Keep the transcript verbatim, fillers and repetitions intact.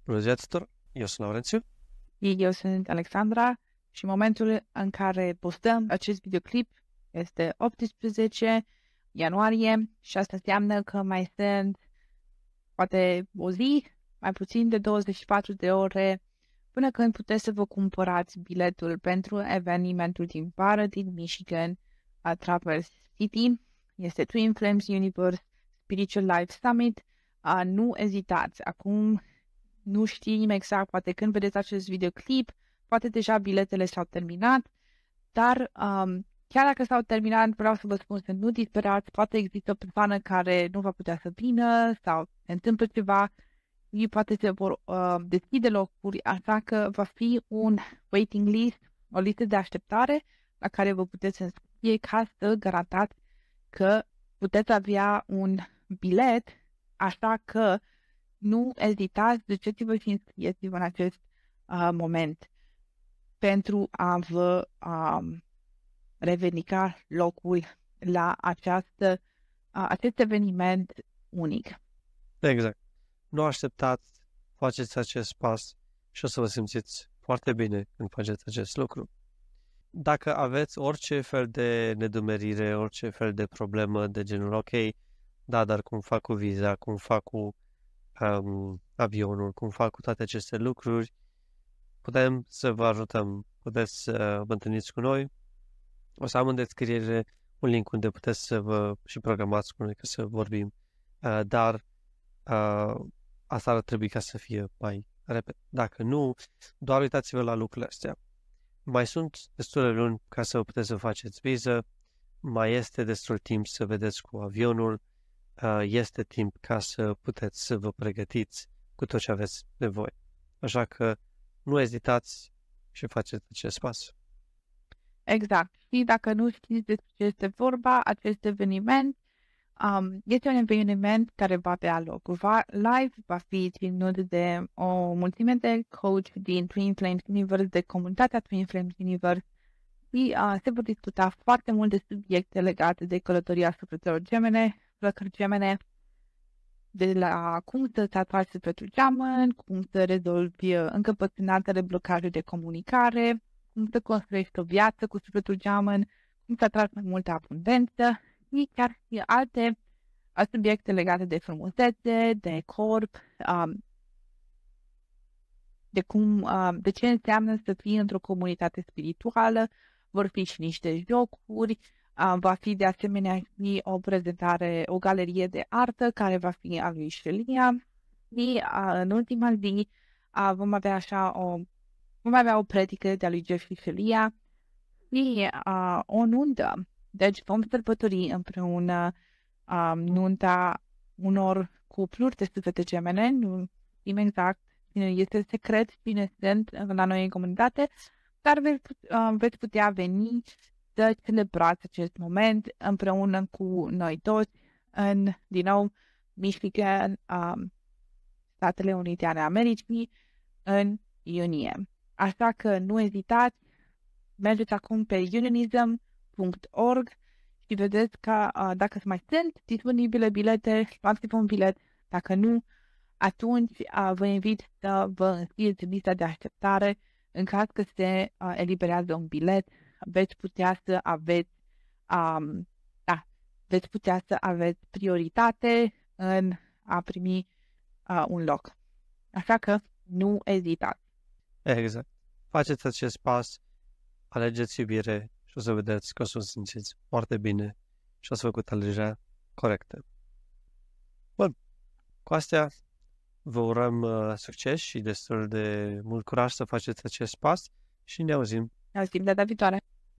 Bună ziua tuturor, eu sunt Laurențiu. Eu sunt Alexandra și momentul în care postăm acest videoclip este optsprezece ianuarie și asta înseamnă că mai sunt poate o zi, mai puțin de douăzeci și patru de ore până când puteți să vă cumpărați biletul pentru evenimentul din vară din Michigan, a Traverse City. Este Twin Flames Universe Spiritual Life Summit. A, nu ezitați, acum nu știm exact, poate când vedeți acest videoclip, poate deja biletele s-au terminat, dar um, chiar dacă s-au terminat, vreau să vă spun să nu disperați, poate există o persoană care nu va putea să vină sau se întâmplă ceva, și poate se vor uh, deschide locuri, așa că va fi un waiting list, o listă de așteptare la care vă puteți înscrie ca să garantați că puteți avea un bilet, așa că nu ezitați, duceți-vă și înscrieți-vă în acest uh, moment pentru a vă uh, revendica locul la această, uh, acest eveniment unic. Exact. Nu așteptați, faceți acest pas și o să vă simțiți foarte bine când faceți acest lucru. Dacă aveți orice fel de nedumerire, orice fel de problemă de genul, ok, da, dar cum fac cu viza, cum fac cu um, avionul, cum fac cu toate aceste lucruri, putem să vă ajutăm, puteți să vă întâlniți cu noi. O să am în descriere un link unde puteți să vă și programați cu noi ca să vorbim, uh, dar uh, asta ar trebui ca să fie mai repede. Dacă nu, doar uitați-vă la lucrurile astea. Mai sunt destule luni ca să puteți să faceți viză, mai este destul timp să vedeți cu avionul, uh, este timp ca să puteți să vă pregătiți cu tot ce aveți nevoie. Așa că nu ezitați și faceți acest pas. Exact. Și dacă nu știți despre ce este vorba, acest eveniment um, este un eveniment care va avea loc. Va, live va fi ținut de o mulțime de coach din Twin Flames Universe, de comunitatea Twin Flames Universe și uh, se vor discuta foarte multe subiecte legate de călătoria sufletelor gemene, flăcări gemene, de la cum să-ți atragi sufletul geamăn, cum să rezolvi încăpățânatele, blocaje de comunicare, cum să construiești o viață cu sufletul geamăn, cum să atragi mai multă abundență și chiar și alte subiecte legate de frumusețe, de corp, um, de cum, um, de ce înseamnă să fii într-o comunitate spirituală. Vor fi și niște jocuri, um, va fi de asemenea și o prezentare, o galerie de artă care va fi a lui Shelia și uh, în ultima zi uh, vom avea așa o Vom avea o predică de-a lui Jeffrey Shelia și uh, o nuntă. Deci vom sărbători împreună uh, nunta unor cupluri de suflete gemene. Nu știm exact cine este secret, cine sunt la noi în comunitate, dar veți, uh, veți putea veni să celebrați acest moment împreună cu noi toți în, din nou, Michigan, uh, Statele Unite ale Americii, în iunie. Așa că nu ezitați, mergeți acum pe unionism punct org și vedeți că uh, dacă mai sunt disponibile bilete, luați-vă un bilet. Dacă nu, atunci uh, vă invit să vă înscrieți în lista de așteptare. În caz că se uh, eliberează un bilet, veți putea să aveți um, da, veți putea să aveți prioritate în a primi uh, un loc. Așa că nu ezitați. Exact. Faceți acest pas, alegeți iubire și o să vedeți că o să vă simțiți foarte bine și o să făcut alegerea corectă. Bun, cu astea vă urăm uh, succes și destul de mult curaj să faceți acest pas și ne auzim. Ne auzim data viitoare.